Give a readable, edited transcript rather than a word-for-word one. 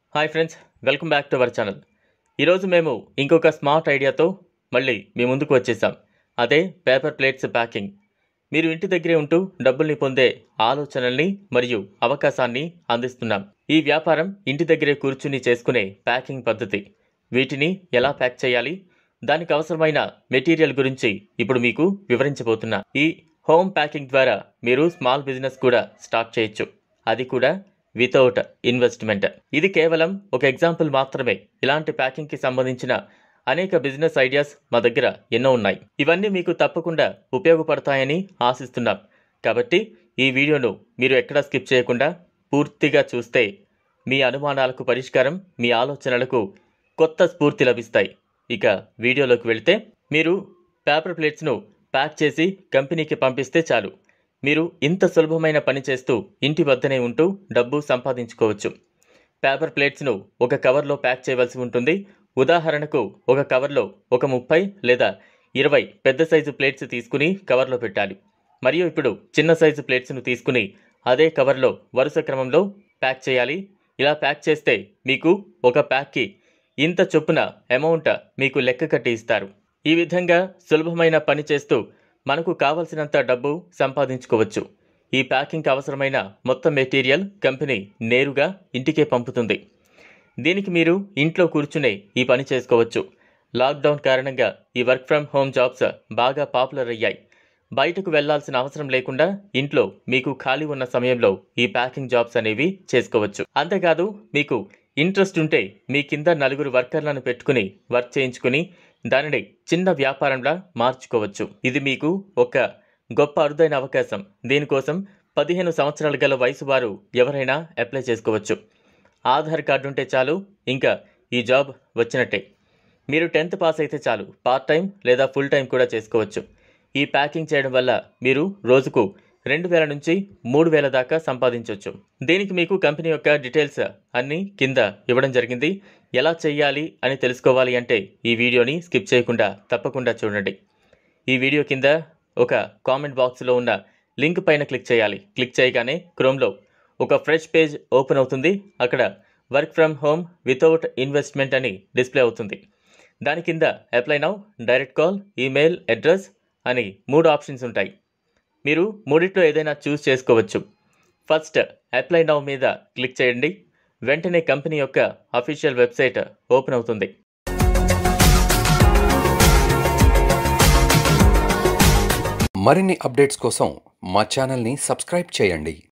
Hi friends, welcome back to our channel. ఈరోజు మేము ఇంకొక స్మార్ట్ ఐడియాతో మళ్ళీ మీ ముందుకు వచ్చేసాం. అదే పేపర్ ప్లేట్స్ ప్యాకింగ్. మీరు ఇంటి దగ్గరే ఉంటూ డబ్బుల్ని పొందే ఆలోచనల్ని మరియు అవకాశాన్ని అందిస్తున్నాం. ఈ వ్యాపారం ఇంటి దగ్గరే కూర్చుని చేసుకునే ప్యాకింగ్ పద్ధతి. వీటిని ఎలా ప్యాక్ చేయాలి, దానికి అవసరమైన మెటీరియల్ గురించి ఇప్పుడు మీకు వివరించబోతున్నా. ఈ హోమ్ ప్యాకింగ్ ద్వారా మీరు స్మాల్ బిజినెస్ కూడా స్టార్ట్ చేయొచ్చు, అది కూడా వితౌట్ ఇన్వెస్ట్మెంట్. ఇది కేవలం ఒక ఎగ్జాంపుల్ మాత్రమే. ఇలాంటి ప్యాకింగ్కి సంబంధించిన అనేక బిజినెస్ ఐడియాస్ మా దగ్గర ఎన్నో ఉన్నాయి. ఇవన్నీ మీకు తప్పకుండా ఉపయోగపడతాయని ఆశిస్తున్నాం. కాబట్టి ఈ వీడియోను మీరు ఎక్కడా స్కిప్ చేయకుండా పూర్తిగా చూస్తే మీ అనుమానాలకు పరిష్కారం, మీ ఆలోచనలకు కొత్త స్ఫూర్తి లభిస్తాయి. ఇక వీడియోలోకి వెళితే, మీరు పేపర్ ప్లేట్స్ను ప్యాక్ చేసి కంపెనీకి పంపిస్తే చాలు. మీరు ఇంత సులభమైన పని చేస్తూ ఇంటి వద్దనే ఉంటూ డబ్బు సంపాదించుకోవచ్చు. పేపర్ ప్లేట్స్ను ఒక కవర్లో ప్యాక్ చేయవలసి ఉంటుంది. ఉదాహరణకు ఒక కవర్లో ఒక 30 లేదా 20 పెద్ద సైజు ప్లేట్స్ తీసుకుని కవర్లో పెట్టాలి. మరియు ఇప్పుడు చిన్న సైజు ప్లేట్స్ను తీసుకుని అదే కవర్లో వరుస క్రమంలో ప్యాక్ చేయాలి. ఇలా ప్యాక్ చేస్తే మీకు ఒక ప్యాక్కి ఇంత చొప్పున అమౌంట్ మీకు లెక్క కట్టి ఇస్తారు. ఈ విధంగా సులభమైన పని చేస్తూ మనకు కావలసినంత డబ్బు సంపాదించుకోవచ్చు. ఈ ప్యాకింగ్కి అవసరమైన మొత్తం మెటీరియల్ కంపెనీ నేరుగా ఇంటికే పంపుతుంది. దీనికి మీరు ఇంట్లో కూర్చునే ఈ పని చేసుకోవచ్చు. లాక్డౌన్ కారణంగా ఈ వర్క్ ఫ్రమ్ హోమ్ జాబ్స్ బాగా పాపులర్ అయ్యాయి. బయటకు వెళ్లాల్సిన అవసరం లేకుండా ఇంట్లో మీకు ఖాళీ ఉన్న సమయంలో ఈ ప్యాకింగ్ జాబ్స్ అనేవి చేసుకోవచ్చు. అంతేకాదు, మీకు ఇంట్రెస్ట్ ఉంటే మీ కింద 4 వర్కర్లను పెట్టుకుని వర్క్ చేయించుకుని దానిని చిన్న వ్యాపారంలా మార్చుకోవచ్చు. ఇది మీకు ఒక గొప్ప అరుదైన అవకాశం. దీనికోసం 15 సంవత్సరాల గల వయసు వారు ఎవరైనా అప్లై చేసుకోవచ్చు. ఆధార్ కార్డు ఉంటే చాలు, ఇంకా ఈ జాబ్ వచ్చినట్టే. మీరు 10th పాస్ అయితే చాలు, పార్ట్ టైం లేదా ఫుల్ టైం కూడా చేసుకోవచ్చు. ఈ ప్యాకింగ్ చేయడం వల్ల మీరు రోజుకు 2000 నుంచి 3000 దాకా సంపాదించవచ్చు. దీనికి మీకు కంపెనీ యొక్క డీటెయిల్స్ అన్నీ కింద ఇవ్వడం జరిగింది. ఎలా చేయాలి అని తెలుసుకోవాలి అంటే ఈ వీడియోని స్కిప్ చేయకుండా తప్పకుండా చూడండి. ఈ వీడియో కింద ఒక కామెంట్ బాక్స్లో ఉన్న లింక్ పైన క్లిక్ చేయాలి. క్లిక్ చేయగానే క్రోమ్లో ఒక ఫ్రెష్ పేజ్ ఓపెన్ అవుతుంది. అక్కడ work from home without investment అని డిస్ప్లే అవుతుంది. దాని కింద apply now, direct call, email, address అని 3 ఆప్షన్స్ ఉంటాయి. మీరు మూడిట్లో ఏదైనా చూస్ చేసుకోవచ్చు. ఫస్ట్ అప్లై నౌ మీద క్లిక్ చేయండి. వెంటనే కంపెనీ యొక్క అఫీషియల్ వెబ్సైట్ ఓపెన్ అవుతుంది. మరిన్ని అప్డేట్స్ కోసం మా ఛానల్ని సబ్స్క్రైబ్ చేయండి.